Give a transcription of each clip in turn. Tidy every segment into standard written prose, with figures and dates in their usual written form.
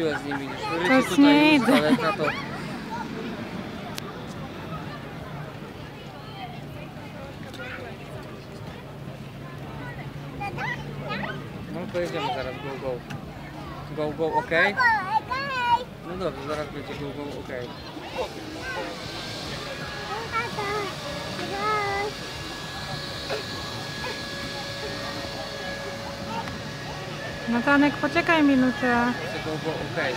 siłę z nim, widzisz. To Tutaj nie już z daleka, to... No pojedziemy zaraz, go, go. Go, go, ok? No dobrze, zaraz będzie go, go, ok. Natanek, poczekaj minutę. Go, go, ok.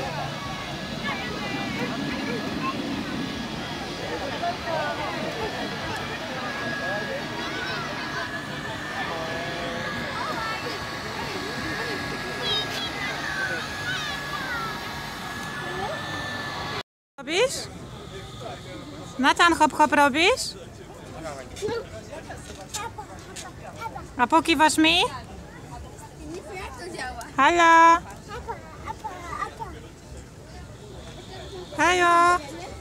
Robisz? Natan, hop hop robisz? A pokiwasz mi? Jak to działa? Halo? Hejo?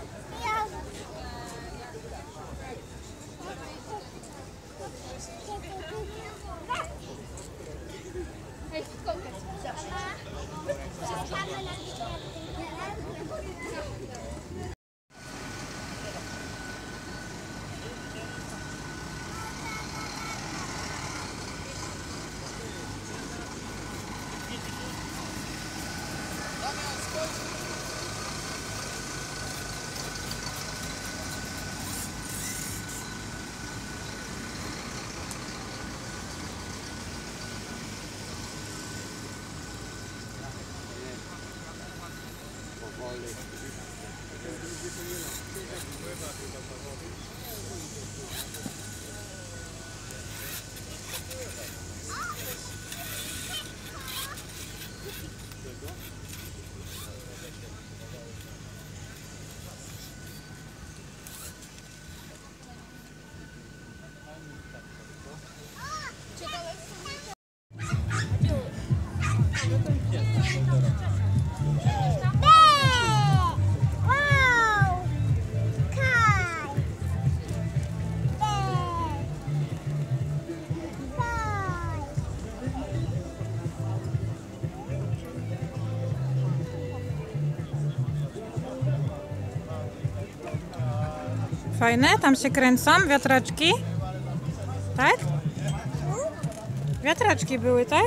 Fajne? Tam się kręcą wiatraczki? Tak? Wiatraczki były, tak?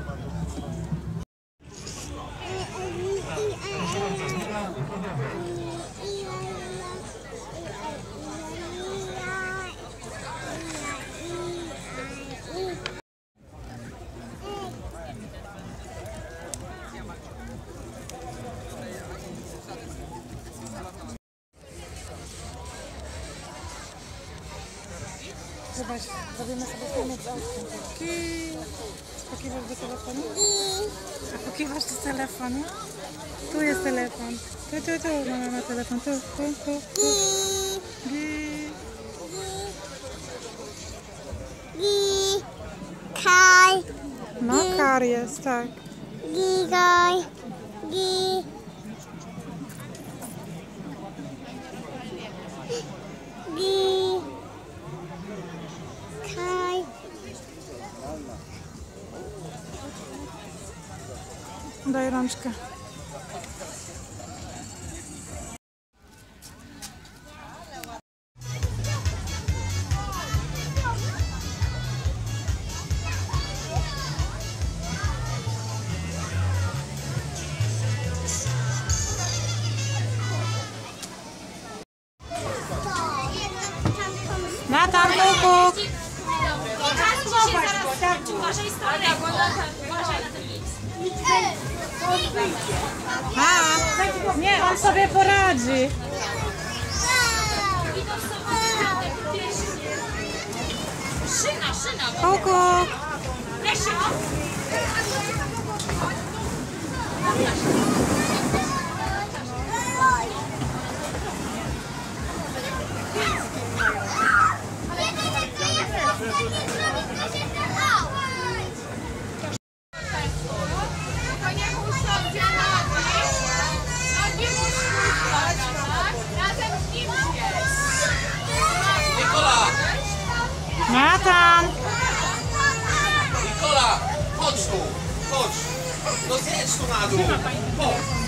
Zobacz, zrobimy sobie filmik z autkiem. Pokiwasz do telefonu? A pokiwasz do telefonu? Tu jest telefon. Tu. Mama ma telefon. Tu. Kaj. No, kar jest, tak. Gigaj. Kaj. Daj rączkę. Natan, kuk. A, nie, on sobie poradzi. Szyna. Kuk. Natan! Nikola, chodź tu, chodź. No zjedź tu na dół. Chodź.